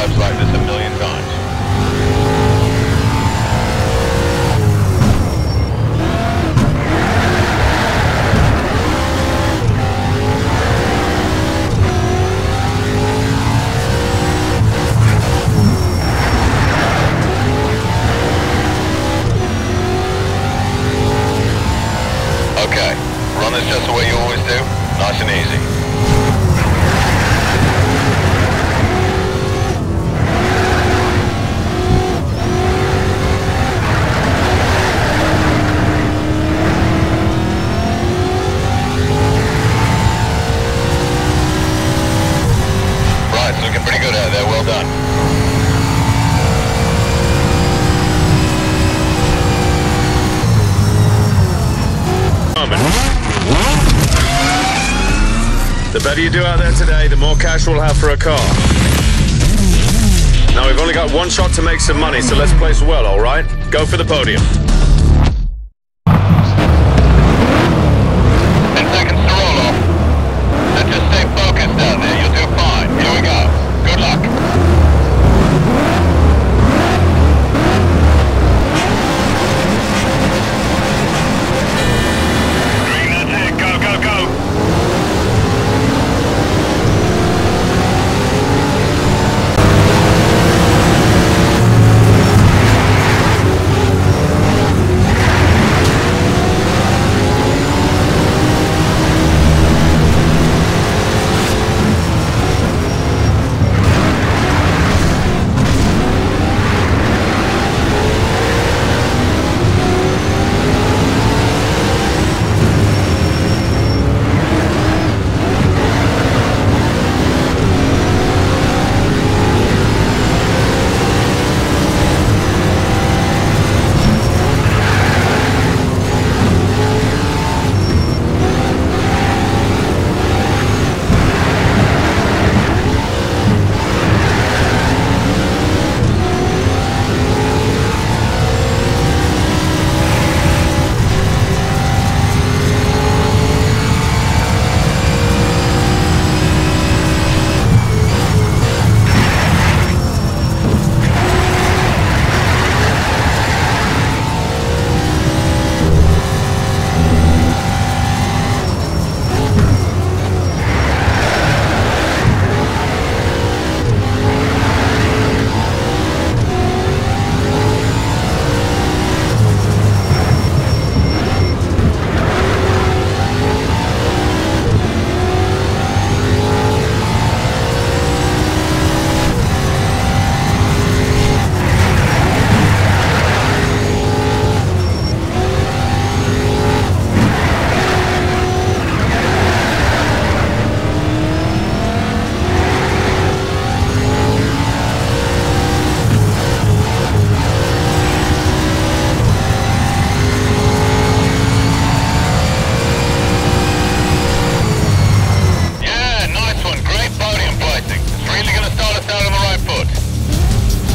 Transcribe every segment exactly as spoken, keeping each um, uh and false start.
jobs like this a million times. Okay, run this just the way you always do, nice and easy. Right, it's looking pretty good out there, well done. The better you do out there today, the more cash we'll have for a car. Now we've only got one shot to make some money, so let's place well, all right? Go for the podium. Ten seconds to roll off. So just stay focused out there, you'll do fine. Here we go. Good luck. Green, that's it. Go, go, go.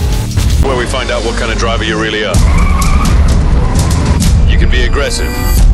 Where we find out what kind of driver you really are. You can be aggressive,